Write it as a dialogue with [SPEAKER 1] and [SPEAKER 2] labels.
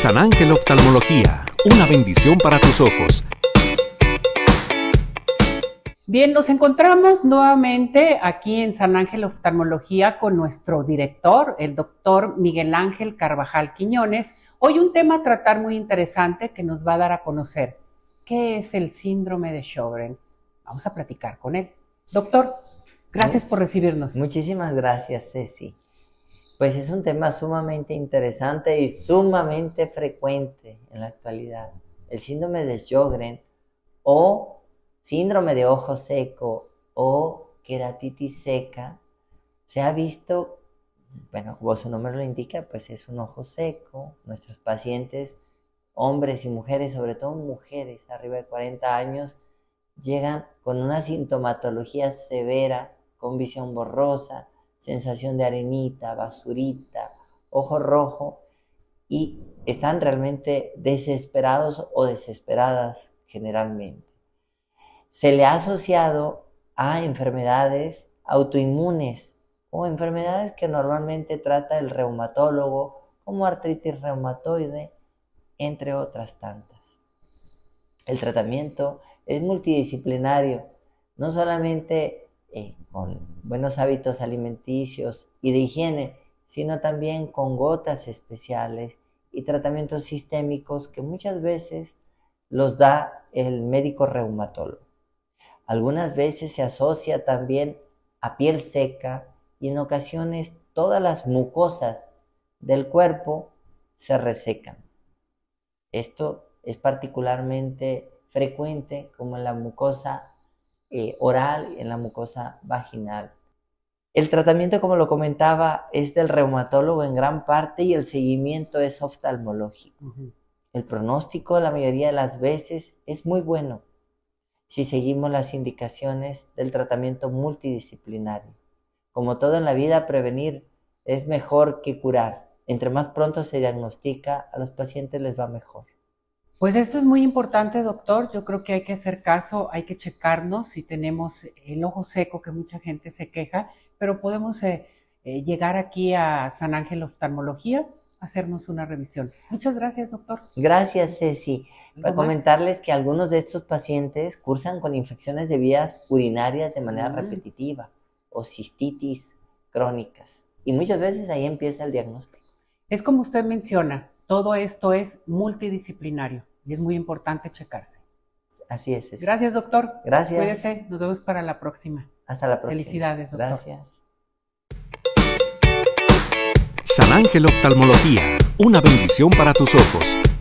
[SPEAKER 1] San Ángel Oftalmología, una bendición para tus ojos.
[SPEAKER 2] Bien, nos encontramos nuevamente aquí en San Ángel Oftalmología con nuestro director, el doctor Miguel Ángel Carvajal Quiñones. Hoy un tema a tratar muy interesante que nos va a dar a conocer. ¿Qué es el síndrome de Sjögren? Vamos a platicar con él. Doctor, gracias por recibirnos.
[SPEAKER 3] Muchísimas gracias, Ceci. Pues es un tema sumamente interesante y sumamente frecuente en la actualidad. El síndrome de Sjögren o síndrome de ojo seco o queratitis seca se ha visto, bueno, como su nombre lo indica, pues es un ojo seco. Nuestros pacientes, hombres y mujeres, sobre todo mujeres arriba de 40 años, llegan con una sintomatología severa, con visión borrosa, sensación de arenita, basurita, ojo rojo, y están realmente desesperados o desesperadas generalmente. Se le ha asociado a enfermedades autoinmunes o enfermedades que normalmente trata el reumatólogo, como artritis reumatoide, entre otras tantas. El tratamiento es multidisciplinario, no solamente con buenos hábitos alimenticios y de higiene, sino también con gotas especiales y tratamientos sistémicos que muchas veces los da el médico reumatólogo. Algunas veces se asocia también a piel seca y en ocasiones todas las mucosas del cuerpo se resecan. Esto es particularmente frecuente como en la mucosa oral y en la mucosa vaginal. El tratamiento, como lo comentaba, es del reumatólogo en gran parte y el seguimiento es oftalmológico. El pronóstico la mayoría de las veces es muy bueno si seguimos las indicaciones del tratamiento multidisciplinario. Como todo en la vida, prevenir es mejor que curar. Entre más pronto se diagnostica, a los pacientes les va mejor.
[SPEAKER 2] Pues esto es muy importante, doctor. Yo creo que hay que hacer caso, hay que checarnos si tenemos el ojo seco, que mucha gente se queja, pero podemos llegar aquí a San Ángel Oftalmología a hacernos una revisión. Muchas gracias, doctor.
[SPEAKER 3] Gracias, Ceci. Para comentarles que algunos de estos pacientes cursan con infecciones de vías urinarias de manera repetitiva o cistitis crónicas. Y muchas veces ahí empieza el diagnóstico.
[SPEAKER 2] Es como usted menciona, todo esto es multidisciplinario y es muy importante checarse.
[SPEAKER 3] Así es.
[SPEAKER 2] Gracias, doctor.
[SPEAKER 3] Gracias.
[SPEAKER 2] Cuídese, nos vemos para la próxima.
[SPEAKER 3] Hasta la próxima.
[SPEAKER 2] Felicidades, doctor.
[SPEAKER 3] Gracias.
[SPEAKER 1] San Ángel Oftalmología, una bendición para tus ojos.